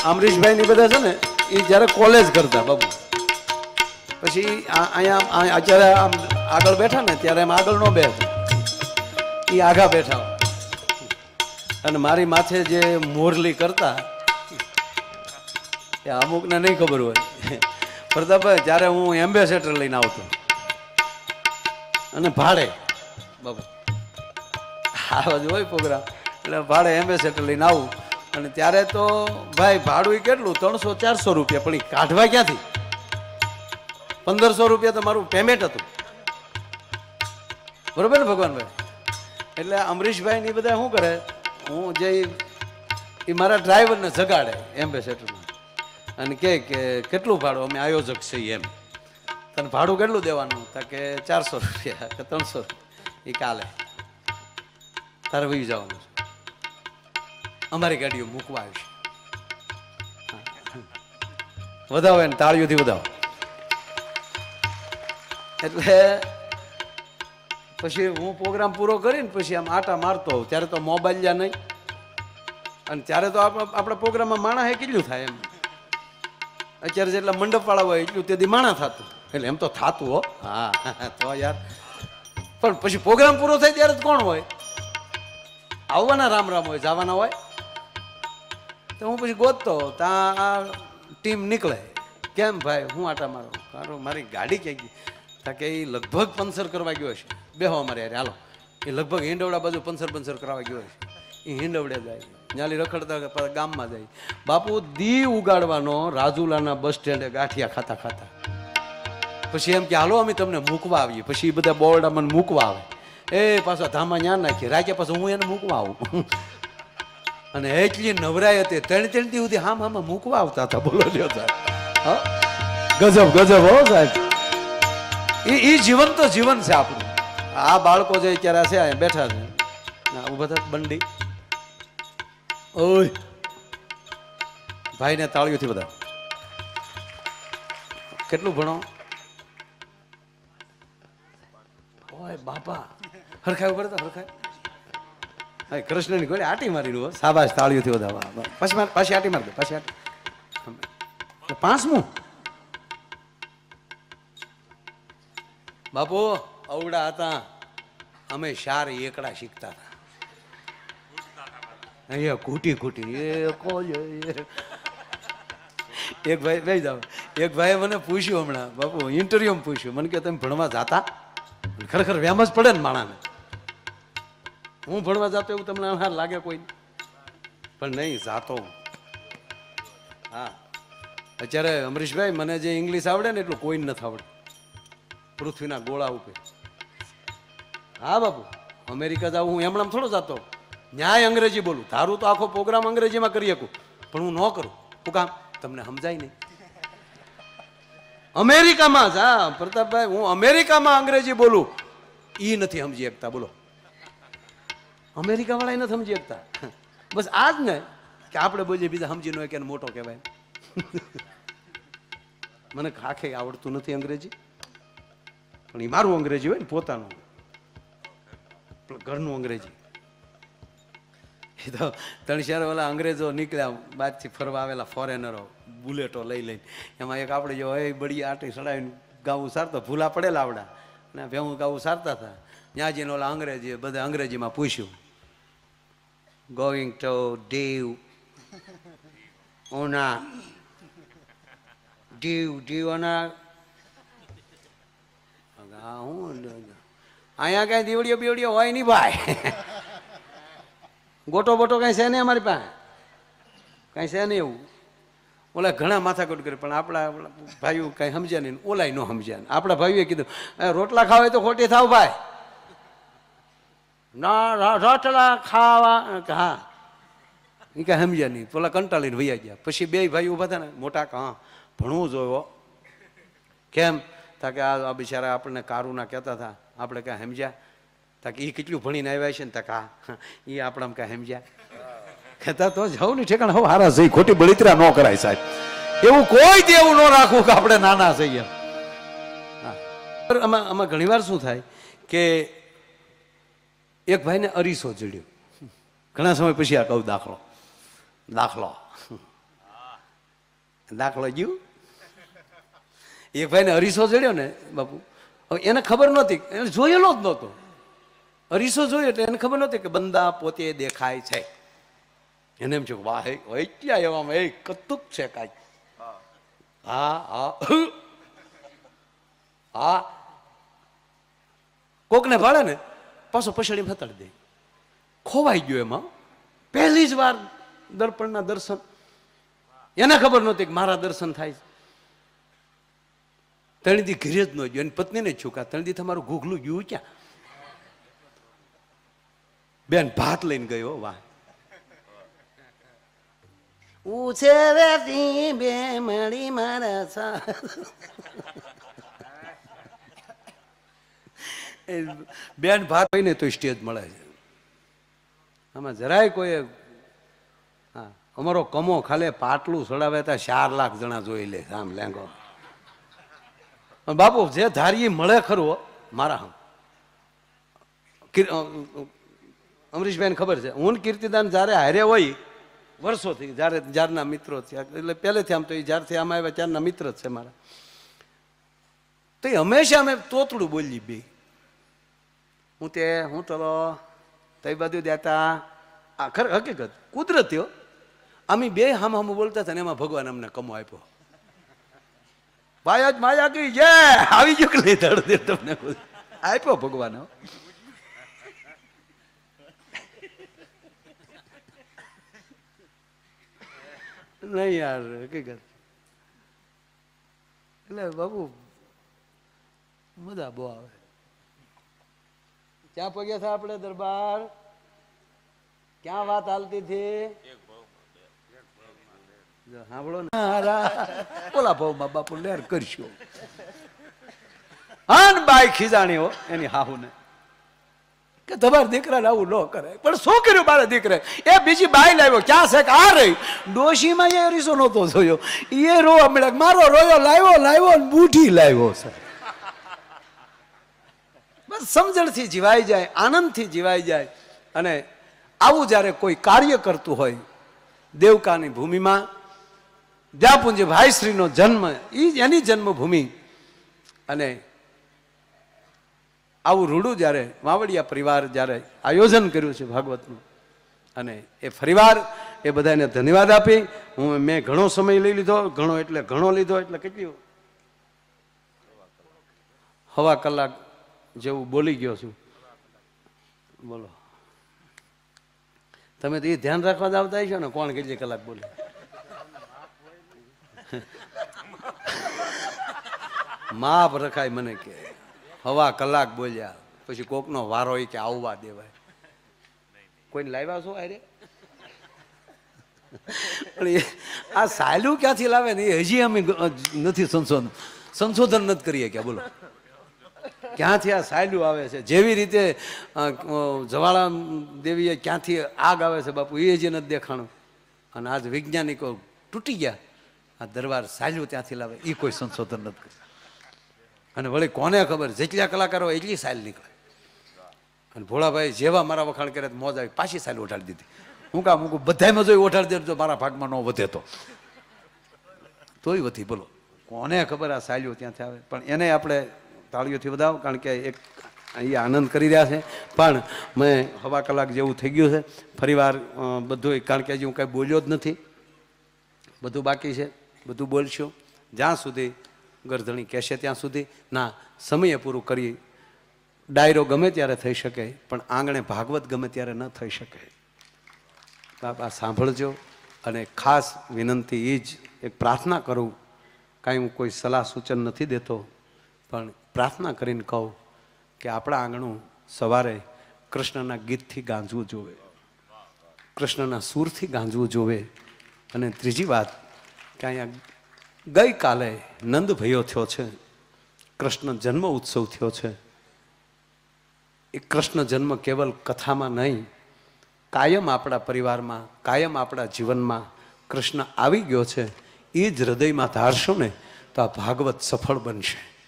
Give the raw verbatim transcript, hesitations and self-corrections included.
અમરીશભાઈ ની બધા છે ને એ જ્યારે કોલેજ કરતા બાબુ, પછી અહીંયા અત્યારે આમ આગળ બેઠા ને ત્યારે એમ આગળ ન બેઠા, એ આગા બેઠા. અને મારી માથે જે મોરલી કરતા એ અમુકને નહીં ખબર હોય. પ્રતાપભાઈ જ્યારે હું એમ્બેસેડર લઈને આવતો અને ભાડે બાબુ આ બાજુ હોય પ્રોગ્રામ, એટલે ભાડે એમ્બેસેડર લઈને આવું. અને ત્યારે તો ભાઈ ભાડું કેટલું, ત્રણસો ચારસો રૂપિયા, પણ એ કાઢવા ક્યાંથી? પંદરસો રૂપિયા તો મારું પેમેન્ટ હતું, બરોબર ને ભગવાનભાઈ? એટલે અમરીશભાઈ ની બધા શું કરે, હું જે એ મારા ડ્રાઈવરને જગાડે એમ્બેસેડરમાં અને કહે કે કેટલું ભાડું, અમે આયોજક છીએ એમ, તને ભાડું કેટલું દેવાનું? તા કે ચારસો રૂપિયા કે ત્રણસો રૂપિયા. એ કાલે તારે વહી જવાનું છે, અમારી ગાડીઓ મૂકવા આવશે. વધાવો એને તાળીઓથી વધાવો. એટલે પછી હું પ્રોગ્રામ પૂરો કરીને પછી આમ આટા મારતો હોઉં. ત્યારે તો મોબાઈલ યા નહીં, અને ત્યારે તો આપણા પ્રોગ્રામમાં માણા હે કેટલું થાય એમ. અત્યારે જેટલા મંડપ વાળા હોય એટલું તેથી માણા થતું, એટલે એમ તો થતું હો. હા તો યાર, પણ પછી પ્રોગ્રામ પૂરો થાય ત્યારે જ કોણ હોય? આવવાના રામ રામ હોય, જવાના હોય. તો હું પછી ગોતતો ત્યાં ટીમ નીકળે. કેમ ભાઈ હું આટા મારો? મારો મારી ગાડી ક્યાં ગઈ? તા કે એ લગભગ પંચર કરવા ગયો હશે, બેહો અમારે યાર હાલો. એ લગભગ હિંડવડા બાજુ પંચર પંચર કરવા ગયો હશે. એ હિંડવડે જાય, ન્યાલી રખડતા ગામમાં જાય. બાપુ દી ઉગાડવાનો રાજુલાના બસ સ્ટેન્ડે ગાંઠિયા ખાતા ખાતા. પછી એમ કે હાલો અમે તમને મૂકવા આવીએ. પછી એ બધા બોરડા મને મૂકવા આવે. એ પાછા ધામા ન્યા નાખીએ રાખ્યા, પાછું હું એને મૂકવા આવું. અને એટલી નવરાય હતી, ત્રણ ત્રણ દી સુધી હામ હામાં મૂકવા આવતા હતા. બોલો લ્યો સાહેબ, હા ગજબ ગજબ હો સાહેબ. એ એ જીવન તો જીવન છે આપણું. આ બાળકો જે અત્યારે છે બેઠા છે ઉભા થા બંડી, ઓય ભાઈને તાળીઓથી બધા. કેટલું ભણો? ઓય બાપા હરખાય ઉપર હતા, હરખાય. હા કૃષ્ણની ગોળી આટી મારી. સાબાશ, તાળીઓથી બધા. પાછી પાછી આટી મારી દે, પાછી આટી. પાંચમું બાપુ અવડા હતા અમે શાર એકડા શીખતા હતા. અહીંયા ઘૂટી ઘૂટી એ એક ભાઈ બે જાવ. એક ભાઈએ મને પૂછ્યું હમણાં બાપુ ઇન્ટરવ્યુમાં પૂછ્યું મને કે તમે ભણવા જાતા? ખરેખર વ્યામ જ પડે ને માણાને. હું ભણવા જાતો એવું તમને હાર લાગે કોઈ? પણ નહીં જાતો. હા અત્યારે અમરીશભાઈ મને જે ઇંગ્લિશ આવડે ને એટલું કોઈ નથી આવડે પૃથ્વીના ગોળા ઉપર. હા બાપુ અમેરિકા જાઉં હું એમણામ થોડો જાતો, ન્યાય અંગ્રેજી બોલું. તારું તો આખો પ્રોગ્રામ અંગ્રેજીમાં કરી શકું, પણ હું ન કરું. શું કામ? તમને સમજાય નહીં. અમેરિકામાં જા પ્રતાપભાઈ, હું અમેરિકામાં અંગ્રેજી બોલું, ઈ નથી સમજી શકતા. બોલો અમેરિકા વાળા નથી સમજી શકતા. બસ આજ ને કે આપણે બોલીએ બીજા સમજી ન કે મોટો કહેવાય. મને ખાખે આવડતું નથી અંગ્રેજી, પણ એ મારું અંગ્રેજી હોય ને પોતાનું, ઘરનું અંગ્રેજી. એ તો ત્રણ ચાર ઓલા અંગ્રેજો નીકળ્યા બહારથી ફરવા આવેલા ફોરેનરો બુલેટો લઈ લઈને. એમાં એક આપણે જો એ બળી આટી સડાવીને ગાવું સારતો, ભૂલા પડેલા આવડા અને ભેહું ગાવું સારતા હતા. ત્યાં જઈને ઓલા અંગ્રેજી બધા અંગ્રેજીમાં પૂછ્યું, ગોઈંગ ટુ દીવ ઓના દીવ દીવ ઓના. હું અહીંયા કઈ દીવડીઓ બીવડીઓ હોય નહીં ભાઈ. ગોટો બોટો કઈ છે નહીં અમારી પાસે, કઈ છે નહીં એવું. ઓલા ઘણા માથાકૂટ કરે, પણ આપણા ભાઈઓ કઈ સમજ્યા નહીં, ઓલાય ન સમજ્યા. આપણા ભાઈઓએ કીધું રોટલા ખાવા તો ખોટી થાવ ભાઈ. ના રોટલા ખાવા, હા એ કઈ સમજ્યા નહીં. પેલા કંટાળીને વૈયા ગયા. પછી બે ભાઈઓ ઉભા હતા ને મોટા, હા ભણવું જોયો. કેમ? તા કે આ બિચારા આપણને કારુના કહેતા હતા, આપણે કાંઈ સમજ્યા? તા કે એ કેટલું ભણીને આવ્યા છે ને? તા કા એ આપણામાં કાંઈ સમજ્યા? કહેતા તો જાઉં ને ઠેકાણ હવે હારા જઈ, ખોટી બળિતરા ન કરાય સાહેબ. એવું કોઈ દેવું ન રાખવું કે આપણે નાના છીએ. હા આમાં આમાં ઘણી વાર શું થાય કે એક ભાઈને અરીસો જડ્યો. ઘણા સમય પછી આ કહું દાખલો દાખલો દાખલો ગયું. એક ભાઈને અરીસો જડ્યો ને બાપુ, એને ખબર નહોતી, એને જોયેલો જ નહોતો. અરીસો જોયો એટલે એને ખબર નહોતી કે બંદા પોતે દેખાય છે. એને એમ છે વાહ ક્યાં એવામાં એ કતુક છે કાંઈ. હા હા હા કોકને ભાડે ને પાછો પછાડી હતાડી દે. ખોવાઈ ગયો એમાં. પહેલી જ વાર દર્પણના દર્શન. એને ખબર નહોતી કે મારા દર્શન થાય છે. ત્રણ દી ઘરે જ ન ગયો. એની પત્નીને છૂકા ત્રણ દી તમારું ઘૂઘલું ગયું ક્યાં? બેન ભાત લઈને ગયો. વાહ ઉછેરતી બે મળી મારા સા. બેન ભાત હોય ને તો સ્ટેજ મળે છે. આમાં જરાય કોઈ હા અમારો કમો ખાલી પાટલું ચડાવે ત્યાં ચાર લાખ જણા જોઈ લે આમ લેંગો. બાપુ જે ધારી મળે ખરું મારા હમ. અમરીશભાઈને ખબર છે હું કીર્તિદાન જયારે હારે હોય વર્ષોથી, જયારે જ્યારના મિત્રો થયા એટલે પહેલેથી આમ તો એ જ્યારથી આમ આવ્યા ત્યારના મિત્ર જ છે મારા. તો એ હંમેશા અમે તોતડું બોલી બે. હું તે હું ચલો તઈ બાજુ દેતા આ ખર હકીકત કુદરતીઓ અમે બે હામ હામ બોલતા હતા ને એમાં ભગવાન અમને કમો આપ્યો. ભાઈ જ માયા ગઈ જે આવી ગયો કે નહીં ધડ દે તમને આપ્યો ભગવાન. નહીં યાર હકીકત એટલે બાબુ મજા બહુ આવે. ક્યાં પગ્યા હતા આપણે દરબાર? ક્યાં વાત હાલતી હતી? સાંભળો ને ઓલા ભાવમાં બાપુ લેર કરશું. હાન બાઈ ખીજાણી હો એની હાહુ ને કે તમારા દીકરાને આવું ન કરે. પણ શું કર્યું મારા દીકરે? એ બીજી બાઈ લાવ્યો. ક્યાં છે કે આ રહી ડોશીમાં એ રીસો નહોતો જોયો. એ રોવા મળ્યા. મારો રોયો લાવ્યો લાવ્યો ને બુઢી લાવ્યો છે. બસ સમજણથી જીવાઈ જાય, આનંદથી જીવાઈ જાય. અને આવું જ્યારે કોઈ કાર્ય કરતું હોય દેવકાની ભૂમિમાં, જ્યાં પૂંજ્ય ભાઈશ્રીનો જન્મ એ એની જન્મભૂમિ, અને આવું રૂડું જ્યારે વાવડિયા પરિવાર જ્યારે આયોજન કર્યું છે ભાગવતનું, અને એ ફરીવાર એ બધાને ધન્યવાદ આપી. હું મેં ઘણો સમય લઈ લીધો. ઘણો એટલે ઘણો લીધો એટલે કેટલી હવા કલાક જેવું બોલી ગયો છું. બોલો તમે તો એ ધ્યાન રાખવા જ આવતા છો ને કોણ કેટલી કલાક બોલે. માપ રખાય મને કે હવા કલાક બોલ્યા પછી કોકનો વારો કે આવવા દેવાય. કોઈને લાવ્યા છો અરે આ સાયલું ક્યાંથી લાવે ને એ હજી અમે નથી સંશોધન સંશોધન નથી કરીએ કે બોલો ક્યાંથી આ સાયલું આવે છે. જેવી રીતે જવાળા દેવીએ ક્યાંથી આગ આવે છે બાપુ એ હજી નથી દેખાણું. અને આજ વૈજ્ઞાનિકો તૂટી ગયા. આ દરબાર સાયલું ત્યાંથી લાવે એ કોઈ સંશોધન નથી કર્યું. અને વળી કોને ખબર જેટલા કલાકારો એટલી સાયલ નીકળે. અને ભોળાભાઈ જેવા મારા વખાણ કરે મોજ આવી પાછી સાયલ ઓઢાડી દીધી. હું કામ હું બધામાં જોઈ ઓઢાડી દેતો મારા ભાગમાં ન વધે તો તોય વધી. બોલો કોને ખબર આ સાયલીઓ ત્યાંથી આવે. પણ એને આપણે તાળીઓથી વધાવો કારણ કે એક અહીંયા આનંદ કરી રહ્યા છે. પણ મેં હવા કલાક જેવું થઈ ગયું છે. ફરીવાર બધું કારણ કે હજી હું કાંઈ બોલ્યો જ નથી. બધું બાકી છે. બધું બોલશું જ્યાં સુધી ગરધણી કહેશે ત્યાં સુધી. ના સમયે પૂરું કરી. ડાયરો ગમે ત્યારે થઈ શકે પણ આંગણે ભાગવત ગમે ત્યારે ન થઈ શકે. બાપ આ સાંભળજો. અને ખાસ વિનંતી એ જ એક પ્રાર્થના કરું. કાંઈ હું કોઈ સલાહ સૂચન નથી દેતો પણ પ્રાર્થના કરીને કહું કે આપણા આંગણું સવારે કૃષ્ણના ગીતથી ગાંજવું જોવે, કૃષ્ણના સૂરથી ગાંજવું જોવે. અને ત્રીજી વાત કે અહીંયા ગઈકાલે નંદ ભયો થયો છે, કૃષ્ણ જન્મ ઉત્સવ થયો છે. એ કૃષ્ણ જન્મ કેવલ કથામાં નહીં, કાયમ આપણા પરિવારમાં, કાયમ આપણા જીવનમાં કૃષ્ણ આવી ગયો છે. એ જ હૃદયમાં ધારશો ને તો આ ભાગવત સફળ બનશે.